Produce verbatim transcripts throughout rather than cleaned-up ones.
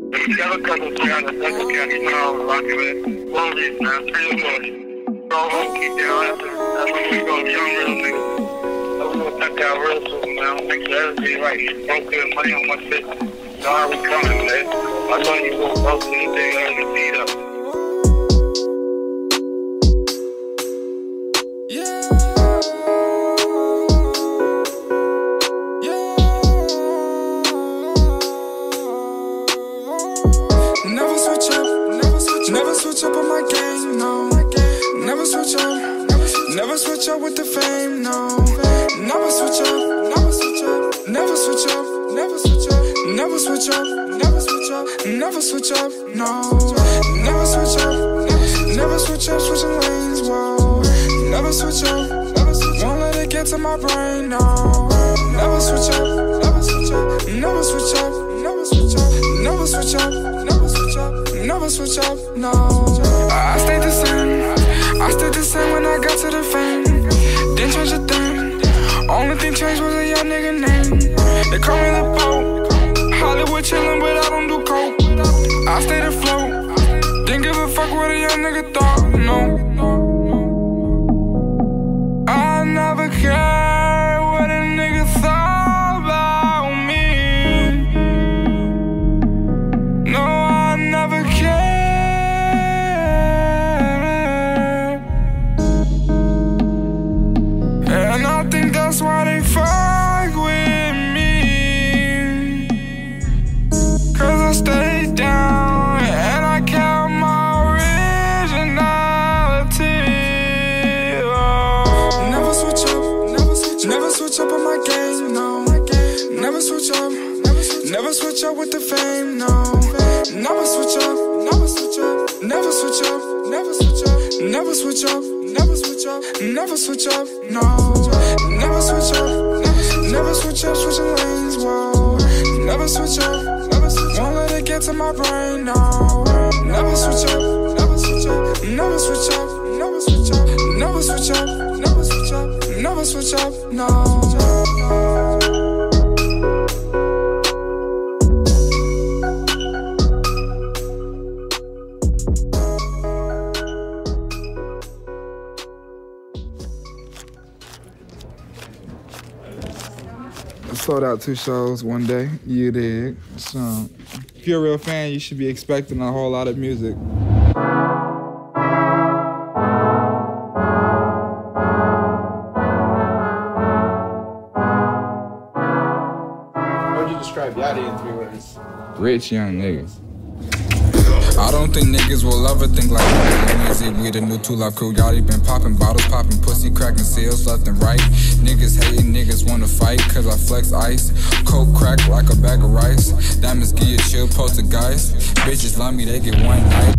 You got a couple times, that's okay. You know how I'm rocking with. One reason, man. Three or more. Go home, keep down. That's when we go young real niggas. I'm gonna cut down real soon, man. Make sure everything right. You broke good money on my shit. You know how we coming, man. I know you won't post anything I can beat up. Never switch up with the fame, no. Never switch up, never switch up, never switch up, never switch up, never switch up, never switch up, never switch up, no. Never switch up, never switch up, switching lanes, whoa. Never switch up, never switch up, won't let it get to my brain, no. Never switch up, never switch up, never switch up, never switch up, never switch up, never switch up, never switch up, no. I stayed the same. I stayed the same when I got to the fame. Didn't change a thing. Only thing changed was a young nigga name. They call me Lil Boat. Hollywood chillin', but I don't do coke. I stayed afloat. Didn't give a fuck what a young nigga thought. No. I never cared what a nigga thought about me. No, I never cared. That's why they fuck with me. Cause I stayed down and I kept my originality. Oh. Never switch up, never switch up, never switch up on my game, no. Never switch up, never switch, never switch up with the fame, no. Never switch up, never switch up, never switch up, never switch up, never switch up, never switch up, never switch up, no. Never switch up, never switch up, switching lanes, whoa. Never switch up, never switch up, won't let it get to my brain, no. Never switch up, never switch up, never switch up, never switch up, never switch up, never switch up, never switch up, no. Sold out two shows one day, you dig. So, if you're a real fan, you should be expecting a whole lot of music. How would you describe Yachty in three words? Rich young niggas. I don't think niggas will ever think like Yeezy. We the new two-life crew. Yachty been popping bottles, popping pussy, cracking seals left and right. Niggas hating, niggas wanna fight, cause I flex ice. Coke crack like a bag of rice. Diamonds give you a chill, poltergeist. Bitches love me, they get one night.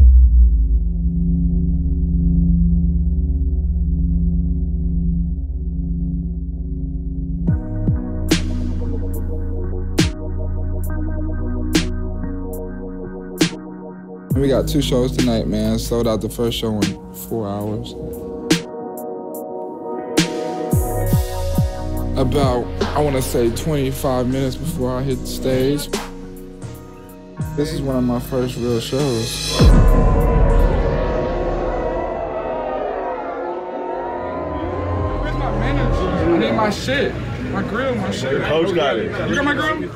We got two shows tonight, man. Sold out the first show in four hours. About, I want to say twenty-five minutes before I hit the stage. This is one of my first real shows. Where's my manager? I need my shit. My grill, my shit. Coach got it. You got my grill?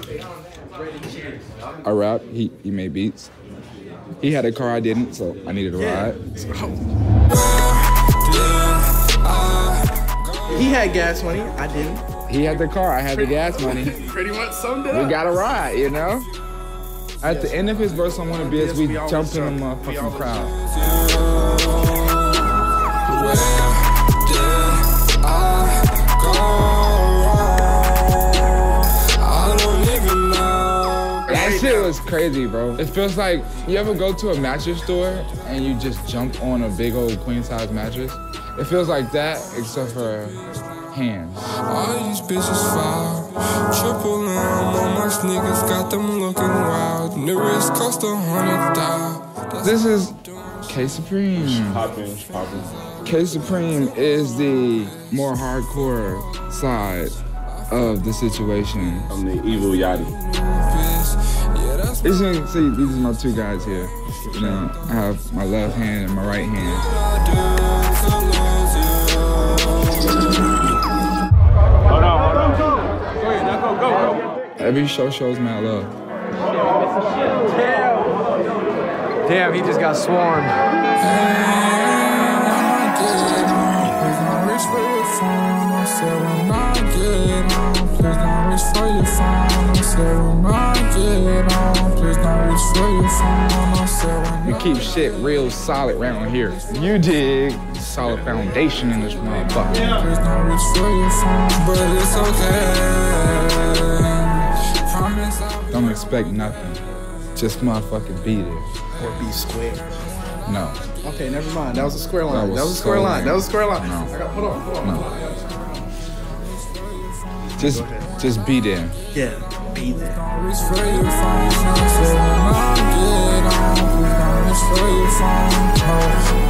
I rap, he, he made beats. He had a car, I didn't, so I needed a ride. So. He had gas money, I didn't. He had the car, I had the gas money. Pretty much summed it up. We got a ride, you know? At the end of his verse on Wanna Be Us, we jumped in the motherfucking crowd. That shit was crazy, bro. It feels like, you ever go to a mattress store and you just jump on a big old queen size mattress? It feels like that, except for hands. All these bitches foul, triple M on my sneakers, got them looking wild. New wrist cost a hundred thousand. This is K Supreme. Poppin', poppin'. K Supreme is the more hardcore side of the situation. I'm the evil Yachty. As you can see, these are my two guys here. You know, I have my left hand and my right hand. Hold on, hold on. Go ahead, now go, go, go. Every show shows mad love. Damn. Damn, he just got swarmed. We keep shit real solid around here. You dig? Solid foundation in this motherfucker. Don't expect nothing. Just motherfucking be there. Or be square. No. Okay, never mind. That was a square line. That was, That was a square so line. lame. That was a square line. No. I got, hold on, hold on. No. Just, just be there. Yeah, be there. Please